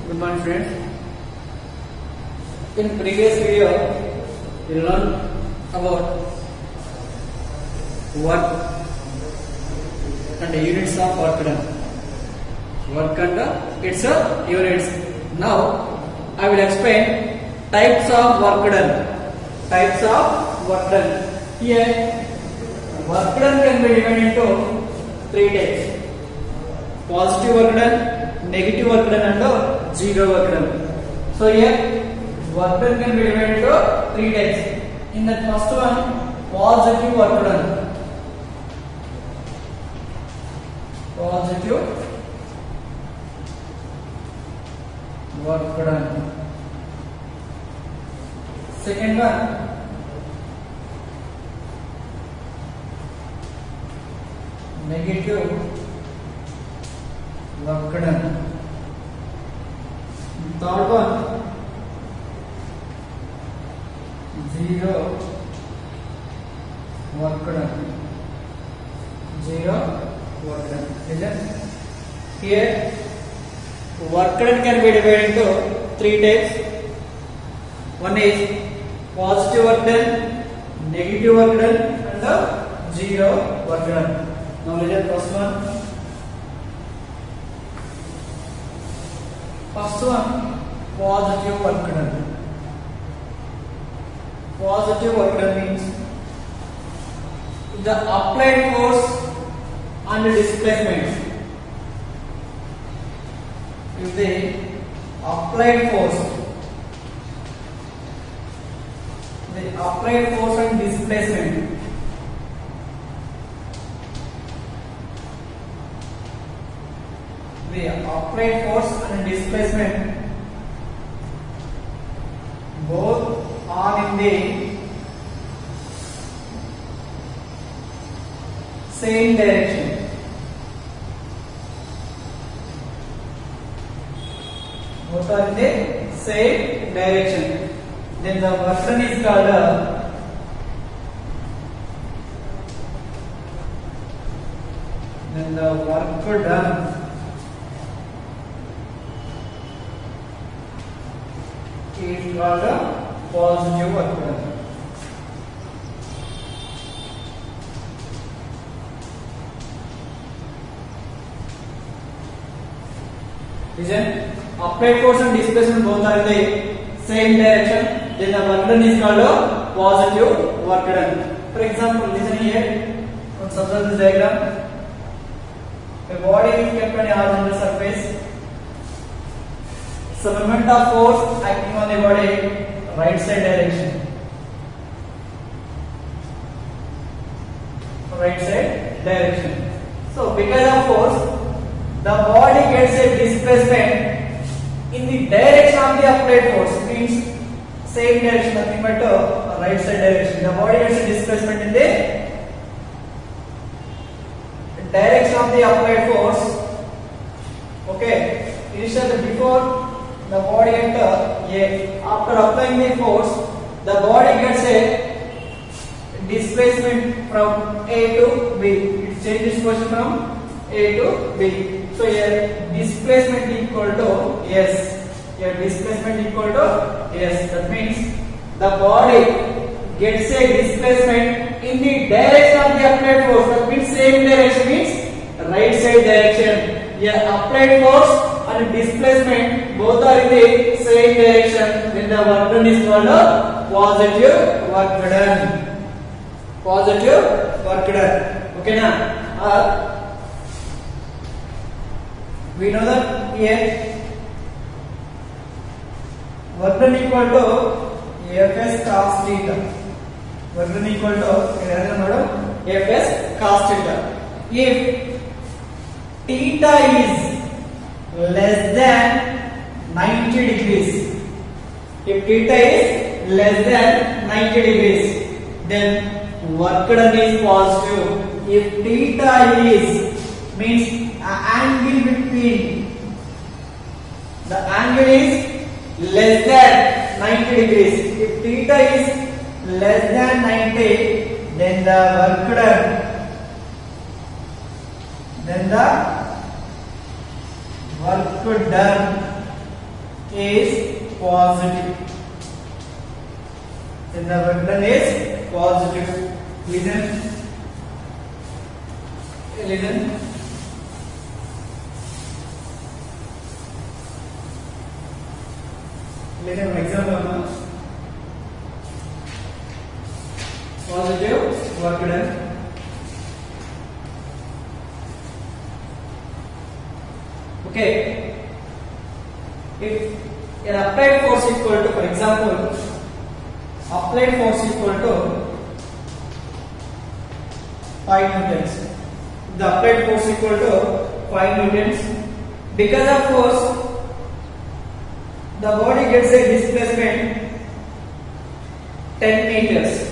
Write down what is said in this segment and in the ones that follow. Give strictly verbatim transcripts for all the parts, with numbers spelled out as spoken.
Good morning, friends. In previous video, we learned about work and the units of work done. Work and its units. Now, I will explain types of work done. Types of work done. Here, work done can be divided into three types: positive work done, negative work done, and zero work done. So here, work done can be divided into three types. In the first one, positive work done. Positive work done. Second one, negative work done. Third one, zero work done. Zero work done. Here, work done can be divided into three types. One is positive work done, negative work done, and the zero work done. Now let us first one. First one, positive work done. Positive work done means the applied force and displacement. If the applied force, the applied force and displacement the applied force and displacement both are in the same direction. Both are in the same direction. Then the work done is called a then the work done is called a positive work done. Listen, applied force and displacement both are in the same direction. Then the work done is called a positive work done. For example, listen here. Let's observe this diagram. A body is kept on a horizontal surface. So moment of force acting on the body, right side direction. Right side direction. So because of force, the body gets a displacement in the direction of the applied force. Means same direction, nothing but uh, right side direction. The body gets a displacement in the direction of the applied force. Okay. Initially, before the body enter A, after applying the force, the body gets a displacement from A to B. It changes position from A to B. So here displacement equal to S. Here displacement equal to S. That means the body gets a displacement in the direction of the applied force. That means same direction means right side direction. Here applied force and displacement both are in the same direction. Then the work done is called a positive work done. Positive work done. Okay now. Uh, we know that here work done equal to Fs cos theta. Work done equal to Fs cos theta. If theta is less than ninety degrees, if theta is less than ninety degrees, then work done is positive. If theta is means angle between the angle is less than ninety degrees. If theta is less than ninety, then the work done then the work done is positive. Then the work done is positive. Listen. Listen. Listen an example now. Positive work done. Okay. If an applied force equal to, for example, applied force equal to five newtons. The applied force equal to five newtons. Because of force, the body gets a displacement ten meters.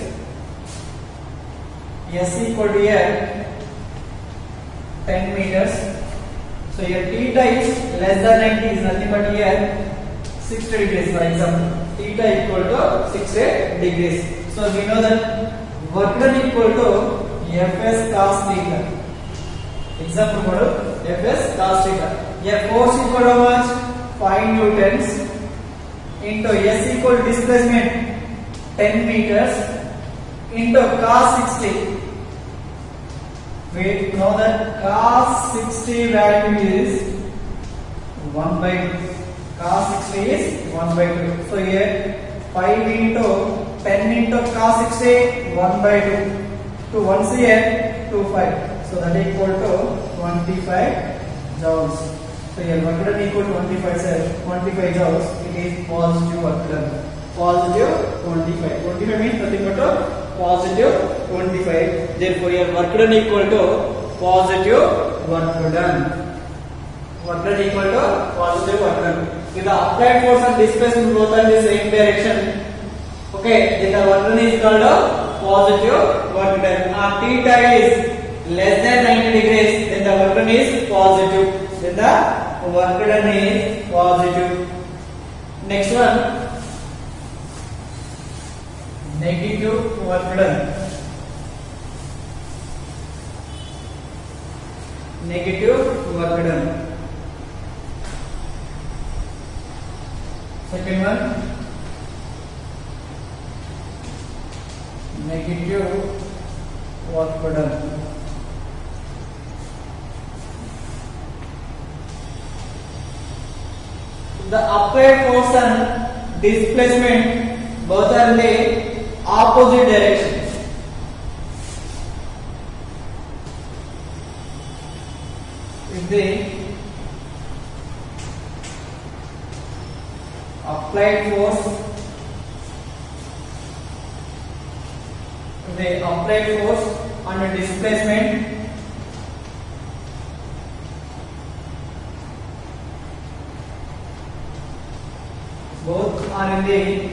S equal to here ten meters. So here theta is less than ninety is nothing but here sixty degrees, for example. Theta equal to sixty degrees. So we know that work done equal to Fs cos theta. Example model Fs cos theta. Here force equal to how much? five newtons into S equal to displacement ten meters into cos sixty. We know that cos sixty value is one by two. Cos sixty is one by two. So here five into ten into cos sixty, one by two. two ones here, two five. So that is equal to twenty-five joules. So here work done equal to twenty-five, twenty-five joules. It is positive work done. Positive twenty-five. twenty-five means nothing but a positive twenty-five. Therefore here work done equal to positive work done. Work done equal to positive work done. If the applied force and displacement both are in the same direction, okay, then the work done is called a positive work done. Our theta is less than ninety degrees, then the work done is positive. Then the work done is positive. Next one, negative work done. Negative work done. Second one, negative work done. The applied force and displacement both are in the opposite direction. If the applied force the applied force and displacement both are in the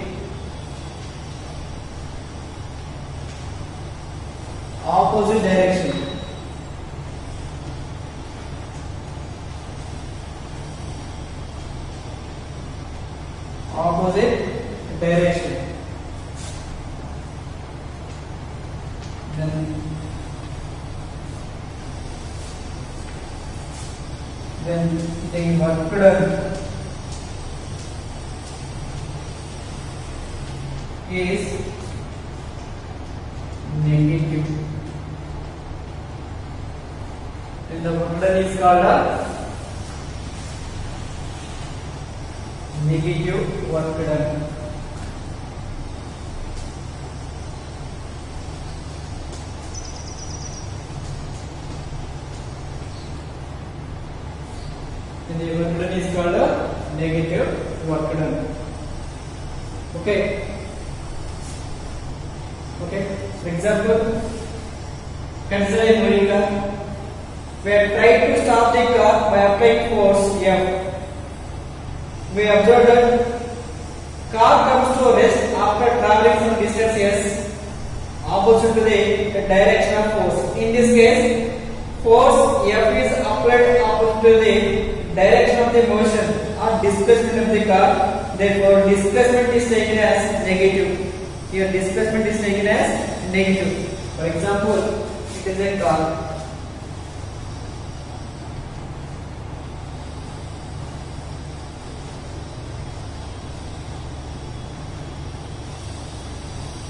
opposite direction. Opposite direction. Then, then the work done is negative. Then the work done is called a negative work done. Then the work done is called a negative work done. Okay. Okay. For example, consider a moving car. We have tried to stop the car by applying force F. We observe that car comes to a rest after traveling some distance S opposite to the direction of force. In this case, force F is applied opposite to the direction of the motion or displacement of the car. Therefore, displacement is taken as negative. Here, displacement is taken as negative. For example, it is a car.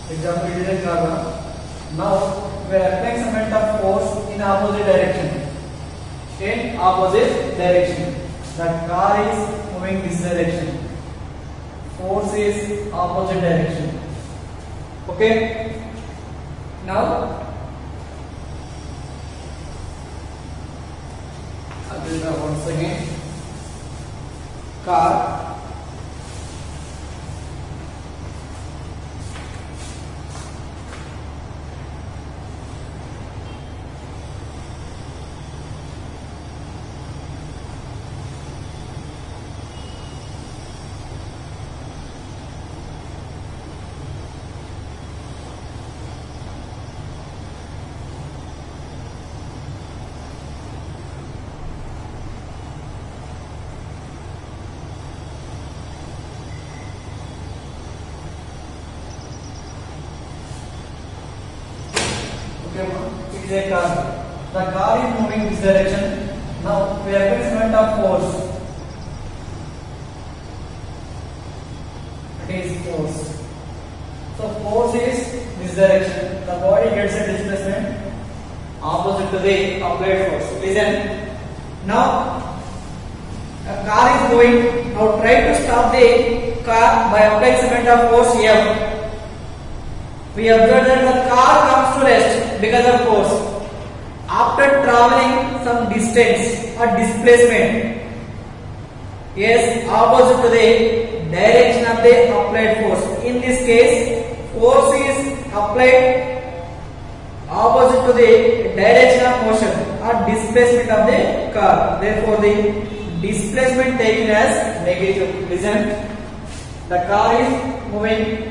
Example, it is a car. Now we are applying some amount of force in opposite direction. In opposite direction. The car is moving this direction. Force is opposite direction. Okay. Now I will draw once again. Car. It is a car. The car is moving this direction. Now we are applying of force. It is force. So force is this direction. The body gets a displacement opposite to the applied force. Listen. Now a car is going. Now try to stop the car by applying some kind of force F. We observe that the car comes to rest because of force. After traveling some distance or displacement, yes, opposite to the direction of the applied force. In this case, force is applied opposite to the direction of motion or displacement of the car. Therefore, the displacement taken as negative. Listen, the car is moving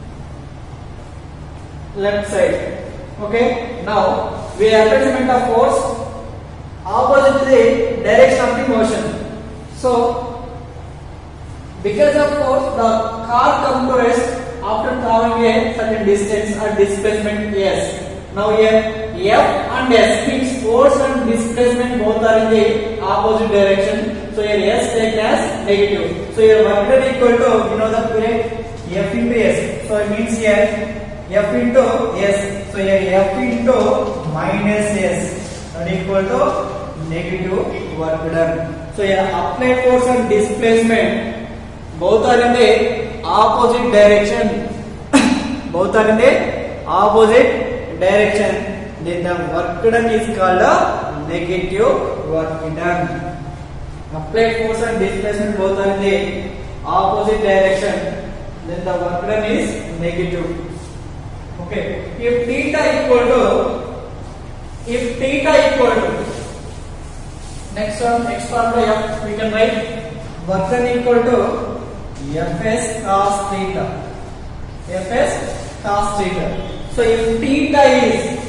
left side. Okay. Now we apply some kind of force opposite to the direction of the motion. So because of force, the car comes to rest after traveling a certain distance or displacement S. Now here F and S means force and displacement both are in the opposite direction. So here S taken as negative. So here work done equal to, you know the correct F into S. So it means here F into S. So here F into minus S and equal to negative work done. So here applied force and displacement both are in the opposite direction. Both are in the opposite direction. Then the work done is called a negative work done. Applied force and displacement both are in the opposite direction. Then the work done is negative. Okay, if theta equal to, if theta equal to, next one, x formula F, we can write work done equal to Fs cos theta. Fs cos theta. So if theta is,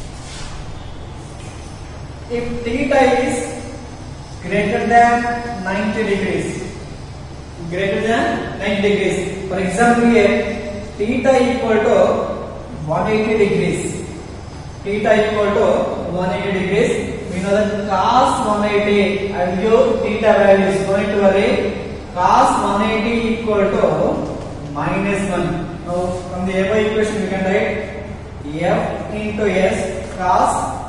if theta is greater than ninety degrees, greater than ninety degrees. For example, here theta equal to one hundred eighty degrees. Theta equal to one hundred eighty degrees. We know that cos one hundred eighty, I will give theta values. Don't need to worry. Cos one hundred eighty equal to minus one. Now from the above equation we can write F into S cos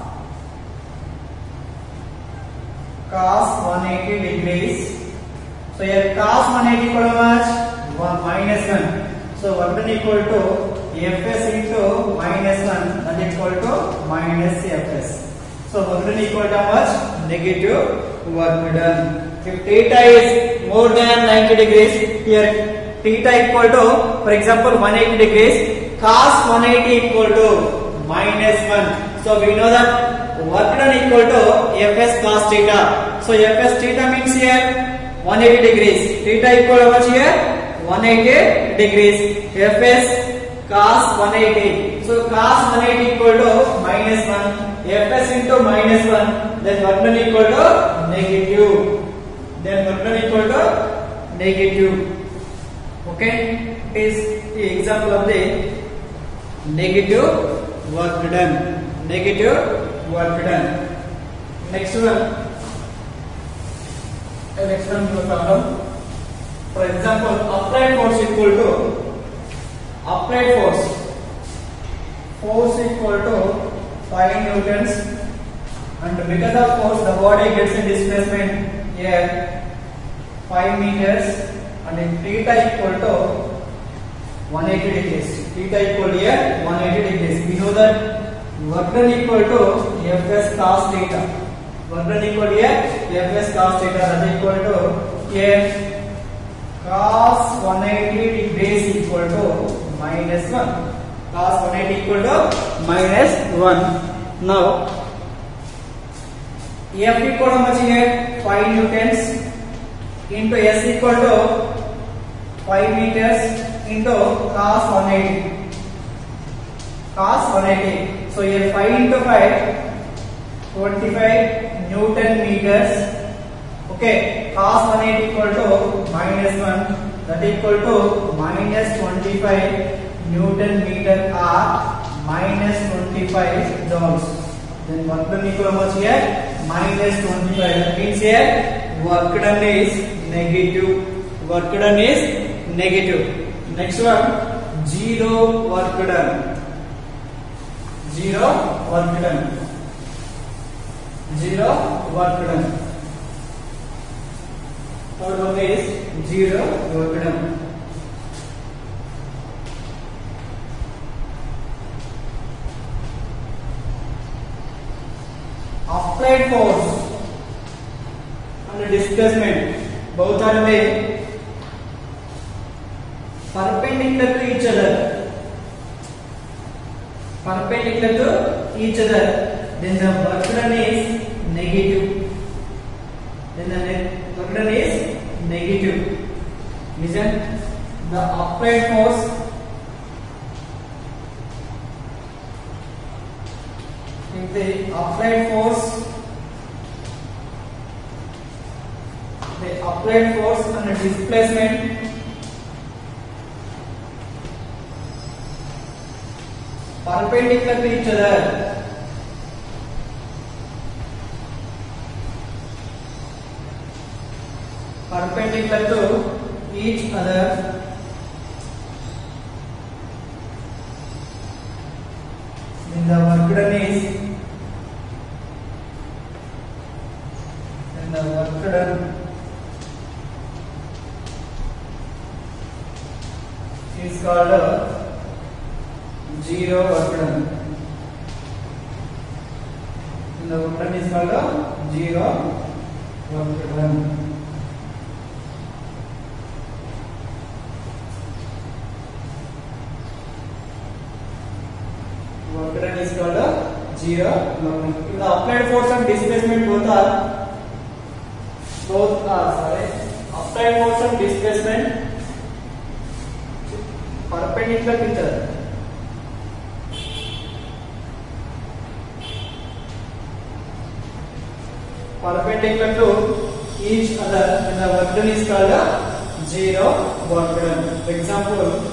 cos one hundred eighty degrees. So here cos one hundred eighty equal to much? one minus one. So work done equal to Fs into minus one, that equal to minus Fs. So work done equal to how much? Negative work done. If theta is more than ninety degrees, here theta equal to, for example, one hundred eighty degrees, cos one hundred eighty equal to minus one. So we know that work done equal to Fs cos theta. So Fs theta means here one hundred eighty degrees. Theta equal to how much here? one hundred eighty degrees. Fs cos one hundred eighty. So cos one hundred eighty equal to minus one. Fs into minus one. Then work done equal to negative. Then work done equal to negative. Okay. It is the example of the negative work done. Negative work done. Next one. Next one to the problem. For example, applied force equal to applied force force equal to five newtons, and because of force the body gets a displacement here five meters, and in theta equal to one hundred eighty degrees. Theta equal to here one hundred eighty degrees. We know that work done equal to Fs cos theta. Work done equal to here Fs cos theta, that is equal to here cos one hundred eighty degrees equal to minus one. Cos one hundred eighty equal to minus one. Now F equal to much here five newtons into S equal to five meters into cos one hundred eighty. Cos one hundred eighty. So here five into five, twenty-five Newton meters. Okay, cos one hundred eighty equal to minus one. That equal to minus twenty-five Newton meter or minus twenty-five joules. Then work done equal to much here minus twenty-five. That means here work done is negative. Work done is negative. Next one, zero work done. Zero work done. Zero work done. Third one is zero work done. Applied force and displacement both are made perpendicular to each other. Perpendicular to each other. Then the work done is negative. Then the work done is negative. Listen, the applied force if the applied force the applied force and the displacement perpendicular to each other. Perpendicular to each other. Then the work done is then the work done is called a zero work done. And the work done is called a zero work done. Work done is called a zero work done. If the applied force and displacement both are both are sorry applied force and displacement perpendicular to each other. Perpendicular to each other, and the work done is called a zero work done. For example,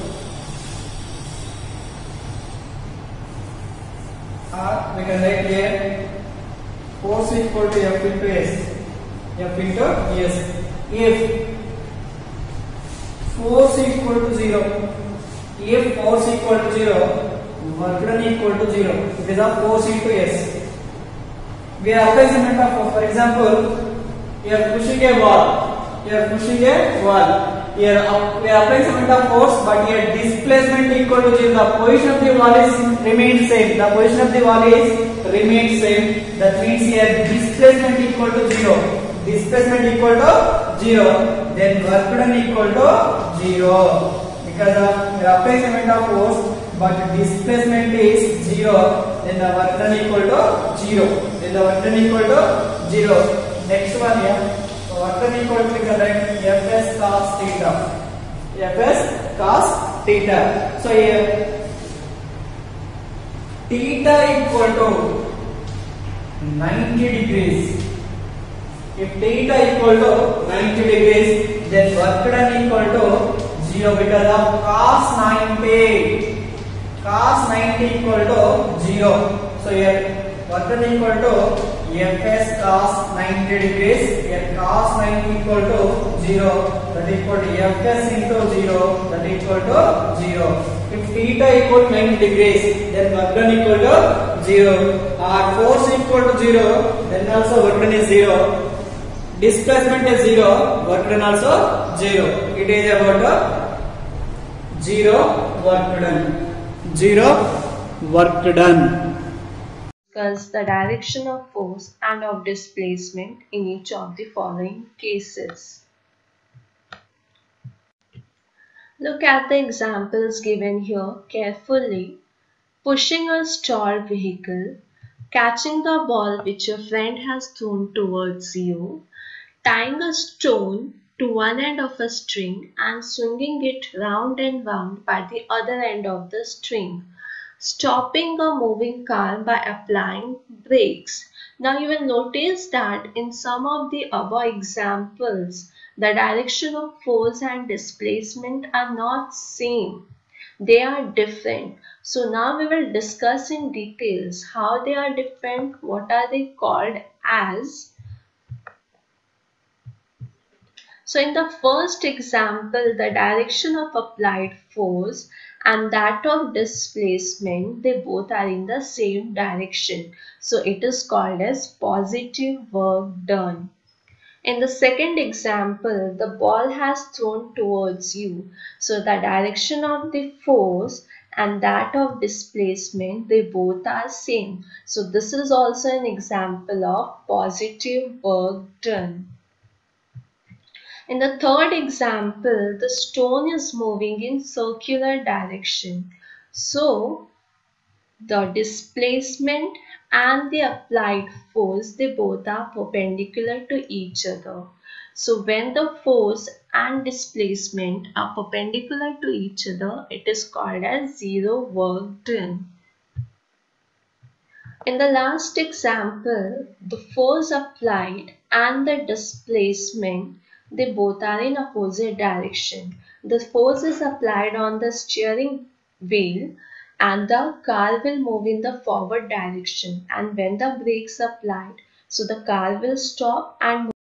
uh, we can write here force equal to F into S. F into S. If force equal to zero, if force equal to zero, work done equal to zero. It is a force into S. We are applying some metaphor. For example, you are pushing a wall. You are pushing a wall. Here we are applying some amount of force, but here displacement equal to zero. The position of the wall is remains same. The position of the wall is remains same. That means here displacement equal to zero. Displacement equal to zero. Then work done equal to zero. Because of we are applying some amount of force, but displacement is zero. Then the work done equal to zero. Then the work done equal to zero. Next one here. Work done equal to correct Fs cos theta. Fs cos theta. So here theta equal to ninety degrees. If theta equal to ninety degrees, then work done equal to zero because of cos ninety. Cos ninety equal to zero. So here work done equal to Fs cos ninety degrees. Here cos ninety equal to zero. That equal to Fs into zero. That equal to zero. If theta equal to ninety degrees, then work done equal to zero. Or force equal to zero, then also work done is zero. Displacement is zero, work done also zero. It is about a zero work done. Zero work done. Discuss the direction of force and of displacement in each of the following cases. Look at the examples given here carefully. Pushing a stalled vehicle, catching the ball which your friend has thrown towards you, tying a stone to one end of a string and swinging it round and round by the other end of the string, stopping a moving car by applying brakes. Now you will notice that in some of the above examples, the direction of force and displacement are not same. They are different. So now we will discuss in details how they are different, what are they called as. So in the first example, the direction of applied force and that of displacement, they both are in the same direction. So it is called as positive work done. In the second example, the ball has thrown towards you. So the direction of the force and that of displacement, they both are same. So this is also an example of positive work done. In the third example, the stone is moving in circular direction. So the displacement and the applied force, they both are perpendicular to each other. So when the force and displacement are perpendicular to each other, it is called as zero work done. In the last example, the force applied and the displacement, they both are in opposite direction. The force is applied on the steering wheel and the car will move in the forward direction, and when the brakes applied, so the car will stop and